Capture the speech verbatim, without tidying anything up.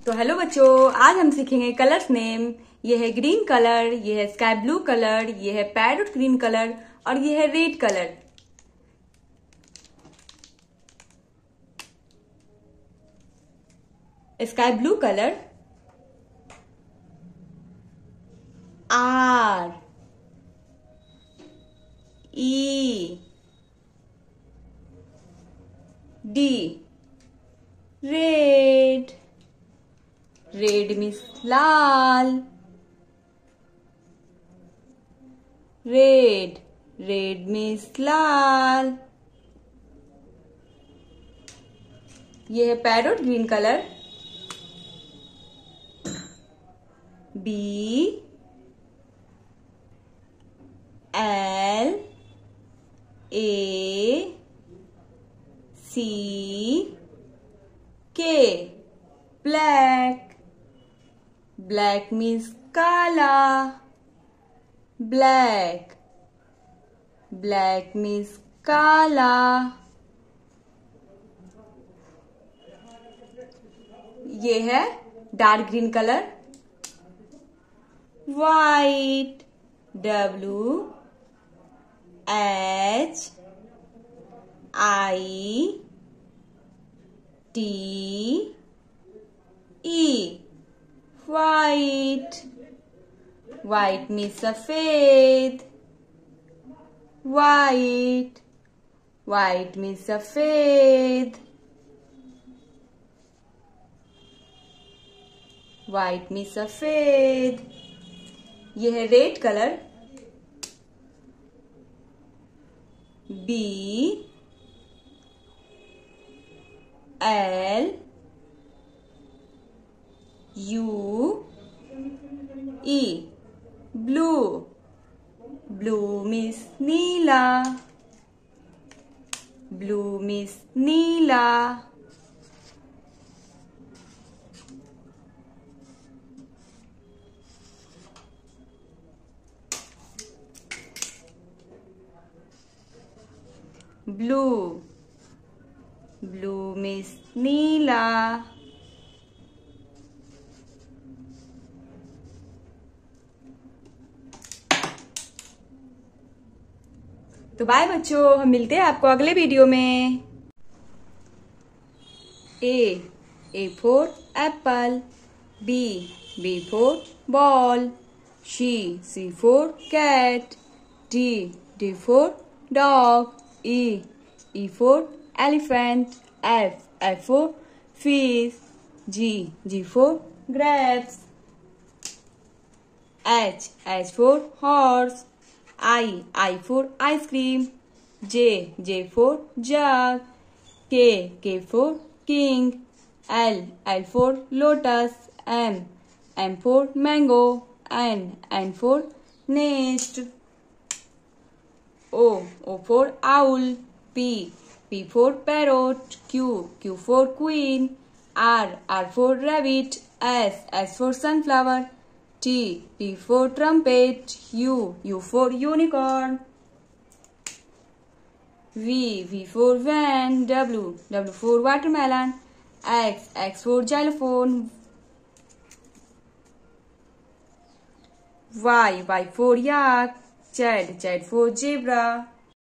तो हेलो बच्चों, आज हम सीखेंगे कलर्स नेम। ये है ग्रीन कलर, ये है स्काई ब्लू कलर, ये है पैरोट ग्रीन कलर और ये है red colour. Sky blue colour R E D red. Red means लाल। रेड रेड मीन्स लाल। ये है parrot green colour B L A C K. Black black means काला। ब्लैक ब्लैक मीन्स काला। ये है dark green colour white W H I T E white. White means सफेद। White white means सफेद। White means सफेद। यह है red colour B L U E blue. Blue means नीला। ब्लू मीन्स नीला। ब्लू ब्लू मीन्स नीला। तो bye बच्चों, हम मिलते हैं आपको अगले वीडियो में। A A for apple. B B for ball. C C for cat. D D for dog. E E for elephant. F F for fish. G G for grapes. H H for horse. I I for ice cream. J J for jug. K K for king. L L for lotus. M M for mango. N N for nest. O O for owl. P P for parrot. Q Q for queen. R R for rabbit. S S for sunflower. T T for trumpet. U U for unicorn. V V for van. W W for watermelon. X X for xylophone. Y Y for yak. Z Z for zebra.